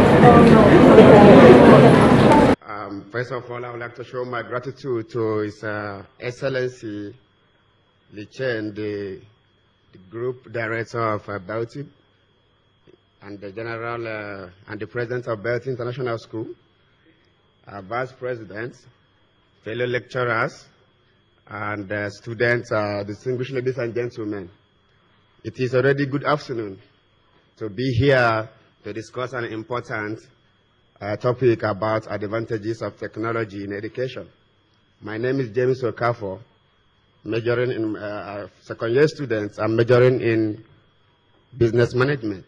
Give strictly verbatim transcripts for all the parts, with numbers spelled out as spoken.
Um, first of all, I would like to show my gratitude to His uh, Excellency Li Chen, the, the Group Director of uh, BELTEI, and the General uh, and the President of BELTEI International School, our Vice President, fellow lecturers, and uh, students, uh, distinguished ladies and gentlemen. It is already good afternoon to be here to discuss an important uh, topic about advantages of technology in education. My name is James Okafor, majoring in uh, second year students. I'm majoring in business management.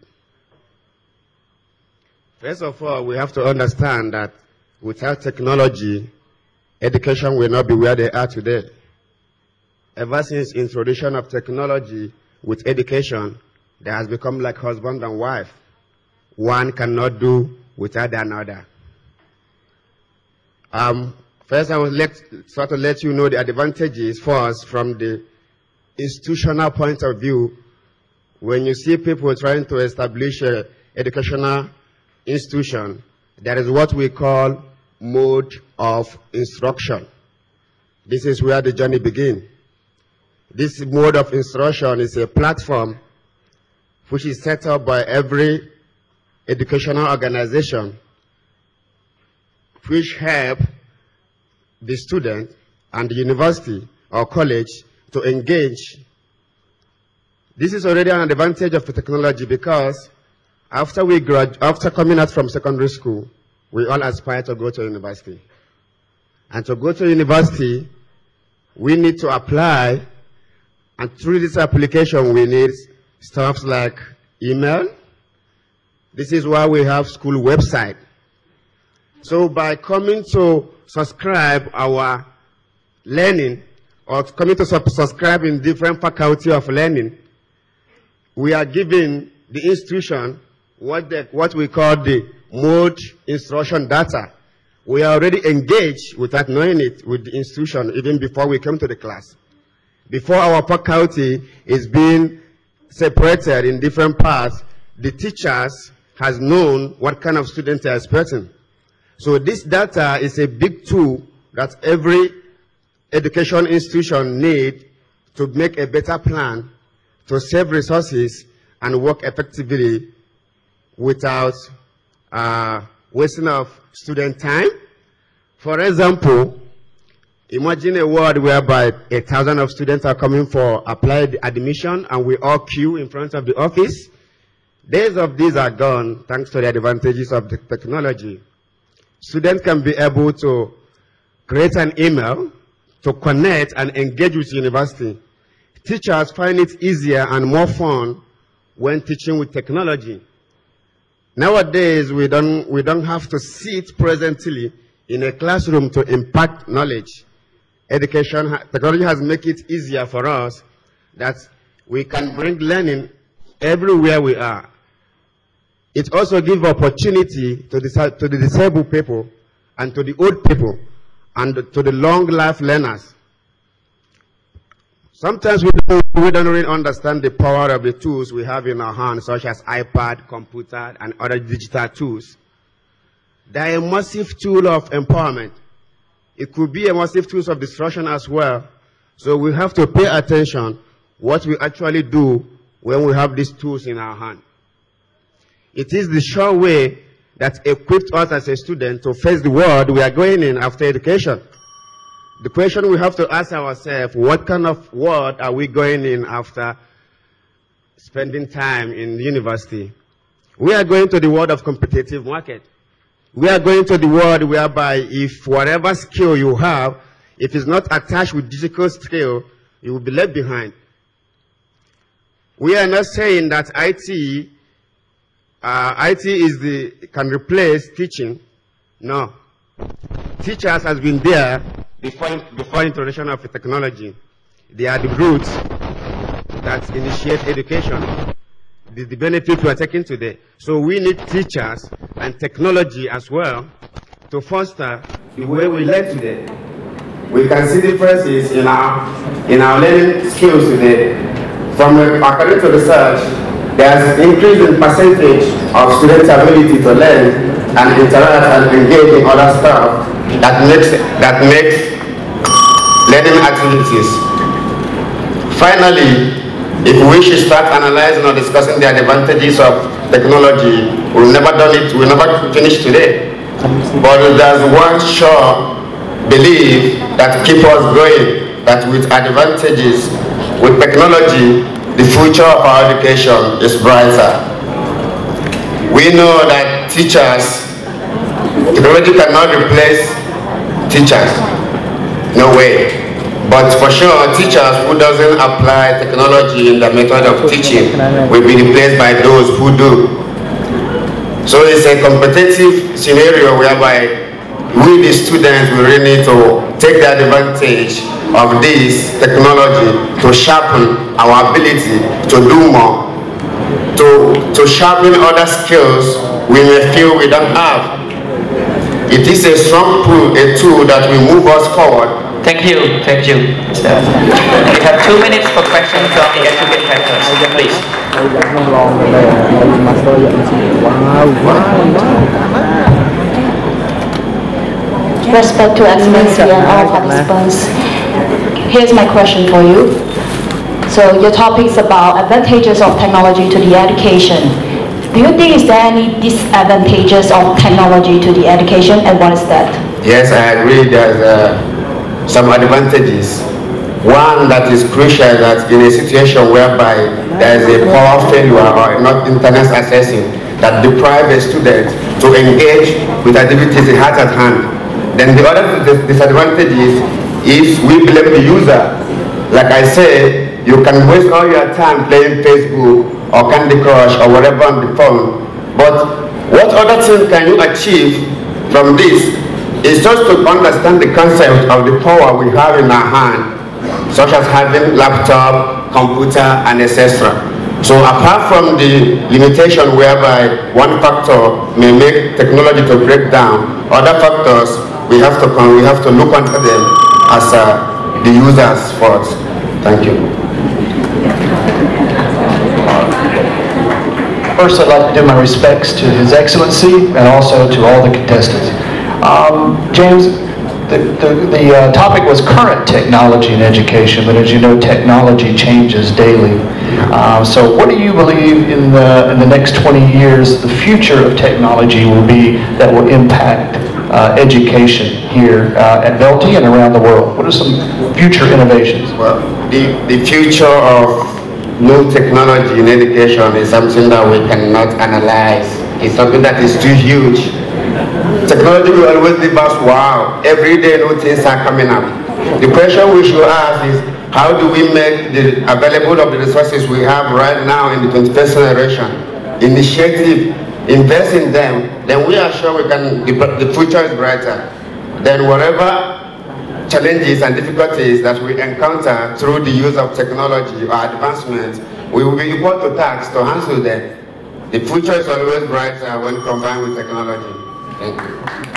First of all, we have to understand that without technology, education will not be where they are today. Ever since introduction of technology with education, there has become like husband and wife. One cannot do without another. Um, first, I will let, sort of let you know the advantages first from the institutional point of view. When you see people trying to establish an educational institution, there is what we call mode of instruction. This is where the journey begins. This mode of instruction is a platform which is set up by every educational organization which help the student and the university or college to engage. This is already an advantage of the technology because after we grad after coming out from secondary school, we all aspire to go to university. And to go to university, we need to apply, and through this application, we need stuff like email. This is why we have school website. So by coming to subscribe our learning, or coming to sub subscribe in different faculty of learning, we are giving the institution what, the, what we call the mode instruction data. We are already engaged without knowing it with the institution even before we come to the class. Before our faculty is being separated in different parts, the teachers has known what kind of students they are expecting. So this data is a big tool that every education institution needs to make a better plan, to save resources and work effectively without uh, wasting of student time. For example, imagine a world whereby a thousand of students are coming for applied admission and we all queue in front of the office. Days of these are gone thanks to the advantages of the technology. Students can be able to create an email to connect and engage with the university. Teachers find it easier and more fun when teaching with technology. Nowadays, we don't, we don't have to sit presently in a classroom to impart knowledge. Education, technology has made it easier for us that we can bring learning everywhere we are. It also gives opportunity to the, to the disabled people and to the old people and to the long life learners. Sometimes we don't, we don't really understand the power of the tools we have in our hands, such as iPad, computer, and other digital tools. They are a massive tool of empowerment. It could be a massive tool of destruction as well. So we have to pay attention what we actually do when we have these tools in our hand. It is the sure way that equipped us as a student to face the world we are going in after education. The question we have to ask ourselves, what kind of world are we going in after spending time in university? We are going to the world of competitive market. We are going to the world whereby if whatever skill you have, if it's not attached with digital skill, you will be left behind. We are not saying that I T, uh, I T is the, can replace teaching. No. Teachers has been there before, before introduction of the technology. They are the roots that initiate education. The, the benefit we are taking today. So we need teachers and technology as well to foster the way we learn today. We can see differences in our, in our learning skills today. From according to research, there's increase in percentage of students' ability to learn and interact and engage in other stuff that makes that makes learning activities. Finally, if we should start analyzing or discussing the advantages of technology, we've never done it, we'll never finish today. But there's one sure belief that keeps us going, that with advantages, with technology, the future of our education is brighter. We know that teachers, technology cannot replace teachers, no way. But for sure, teachers who doesn't apply technology in the method of teaching will be replaced by those who do. So it's a competitive scenario whereby we, the students, will really need to take the advantage of this technology to sharpen our ability to do more, to, to sharpen other skills we may feel we don't have. It is a strong tool, a tool that will move us forward. Thank you, thank you. So, we have two minutes for questions from the educate factors, please. Respect to Excellency and all participants. Here's my question for you. So your topic is about advantages of technology to the education. Do you think is there any disadvantages of technology to the education, and what is that? Yes, I agree. There's uh, some advantages. One that is crucial, that in a situation whereby there is a power failure or not internet accessing that deprive a student to engage with activities he has at hand. Then the other disadvantage is if we blame the user. Like I said, you can waste all your time playing Facebook or Candy Crush or whatever on the phone. But what other thing can you achieve from this? It's just to understand the concept of the power we have in our hand, such as having laptop, computer, and et cetera. So apart from the limitation whereby one factor may make technology to break down, other factors we have to we have to look onto them as uh, the users first. Thank you. First, I'd like to do my respects to His Excellency and also to all the contestants. Um, James, the, the, the uh, topic was current technology in education, but as you know, technology changes daily. Uh, so what do you believe in the, in the next twenty years the future of technology will be that will impact uh, education here uh, at BELTEI and around the world? What are some future innovations? Well, the, the future of new technology in education is something that we cannot analyze. It's something that is too huge. Technology will always leave us wow. Every day new things are coming up. The question we should ask is, how do we make the available of the resources we have right now in the twenty-first generation? Initiative, invest in them, then we are sure we can, the, the future is brighter. Then whatever challenges and difficulties that we encounter through the use of technology or advancement, we will be equal to task to handle them. The future is always brighter when combined with technology. Thank you.